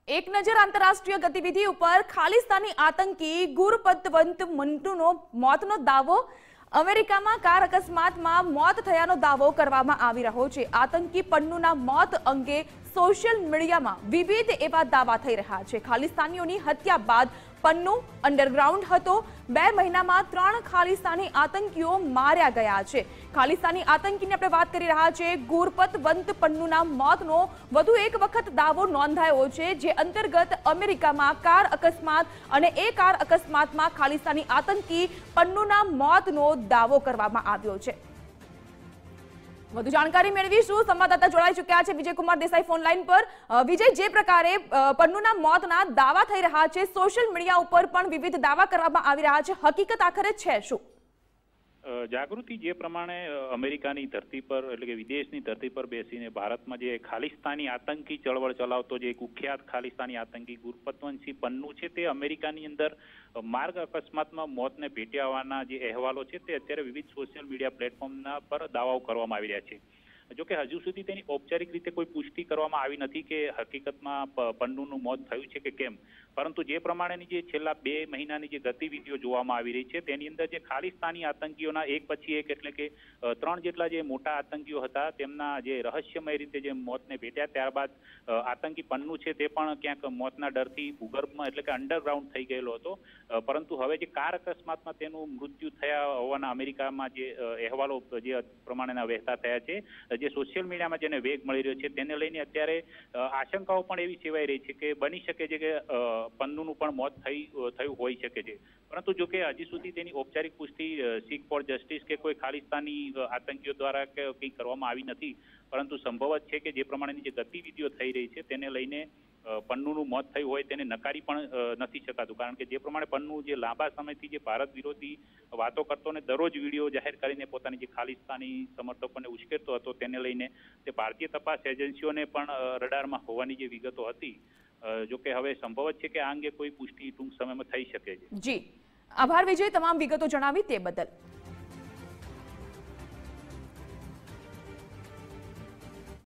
એક નજર આંતરરાષ્ટ્રીય ગતિવિધિ ઉપર ખાલિસ્તાની આતંકી ગુરપતવંત મંટુનો મોતનો દાવો અમેરિકામાં કાર અકસ્માતમાં મોત થયાનો દાવો કરવામાં આવી રહ્યો છે। આતંકી પન્નુના મોત અંગે સોશિયલ મીડિયામાં વિવિધ એવા દાવા થઈ રહ્યા છે। ખાલિસ્તાનીઓની હત્યા બાદ પન્નુ અંડરગ્રાઉન્ડ હતો। 2 મહિનામાં 3 ખાલિસ્તાની આતંકીઓ માર્યા ગયા છે। ખાલિસ્તાની આતંકીની આપણે વાત કરી રહ્યા છે ગુરપતવંત પન્નુના મોતનો વધુ એક વખત દાવો નોંધાયો છે, જે અંતર્ગત અમેરિકામાં કાર અકસ્માત અને એ કાર અકસ્માતમાં ખાલિસ્તાની આતંકી પન્નુના મોતનો દાવો કરવામાં આવ્યો છે। વધુ જાણકારી મેળવીશું। સંવાદદાતા જોડાઈ ચૂક્યા છે વિજયકુમાર દેસાઈ ફોન લાઈન પર। વિજય, જે પ્રકારે પન્નુના મોતના દાવા થઈ રહ્યા છે, સોશિયલ મીડિયા ઉપર પણ વિવિધ દાવા કરવામાં આવી રહ્યા છે, હકીકત આખરે છે શું? જાગૃતિ, જે પ્રમાણે અમેરિકાની ધરતી પર એટલે કે વિદેશની ધરતી પર બેસીને ભારતમાં જે ખાલિસ્તાની આતંકી ચળવળ ચલાવતો જે કુખ્યાત ખાલિસ્તાની આતંકી ગુરપતવંતસિંહ પન્નુ છે, તે અમેરિકાની અંદર માર્ગ અકસ્માતમાં મોતને ભેટ્યા હોવાના જે અહેવાલો છે તે અત્યારે વિવિધ સોશિયલ મીડિયા પ્લેટફોર્મના પર દાવાઓ કરવામાં આવી રહ્યા છે। જોકે હજુ સુધી તેની ઔપચારિક રીતે કોઈ પુષ્ટિ કરવામાં આવી નથી કે હકીકતમાં પન્નુનું મોત થયું છે કે કેમ, પરંતુ જે પ્રમાણેની જે છેલ્લા 2 મહિનાની જે ગતિવિધિઓ જોવામાં આવી રહી છે તેની અંદર જે ખાલિસ્તાની આતંકીઓના એક પછી એક એટલે કે 3 જેટલા જે મોટા આતંકીઓ હતા તેમના જે રહસ્યમય રીતે જે મોતને ભેટ્યા, ત્યારબાદ આતંકી પન્નુ છે તે પણ ક્યાંક મોતના ડરથી ભૂગર્ભમાં એટલે કે અંડરગ્રાઉન્ડ થઈ ગયેલો હતો, પરંતુ હવે જે કાર અકસ્માતમાં તેનું મૃત્યુ થયા હોવાના અમેરિકામાં જે અહેવાલો જે પ્રમાણેના વહેતા થયા છે, જે સોશિયલ મીડિયામાં જેને વેગ મળી રહ્યો છે તેને લઈને અત્યારે આશંકાઓ પણ એવી સેવાઈ રહી છે કે બની શકે છે કે પન્નુનું પણ મોત થયું હોઈ શકે છે, પરંતુ જો કે હજી સુધી તેની ઔપચારિક પુષ્ટિ સીક ફોર જસ્ટિસ કે કોઈ ખાલિસ્તાની આતંકીઓ દ્વારા કે કંઈ કરવામાં આવી નથી, પરંતુ સંભવત છે કે જે પ્રમાણેની જે ગતિવિધિઓ થઈ રહી છે તેને લઈને પન્નુનું મોત થયું હોય તેને નકારી પણ નથી શકાતું, કારણ કે જે પ્રમાણે પન્નુ જે લાંબા સમયથી જે ભારત વિરોધી વાતો કરતો અને દરરોજ વિડીયો જાહેર કરીને પોતાની જે ખાલિસ્તાની સમર્થકોને ઉશ્કેરતો હતો તેને લઈને તે ભારતીય તપાસ એજન્સીઓને પણ રડારમાં હોવાની જે વિગતો હતી, જોકે હવે સંભવત છે કે આ અંગે કોઈ પુષ્ટિ ટૂંક સમયમાં થઈ શકે છે। જી, આભાર વિજય, તમામ વિગતો જણાવી તે બદલ।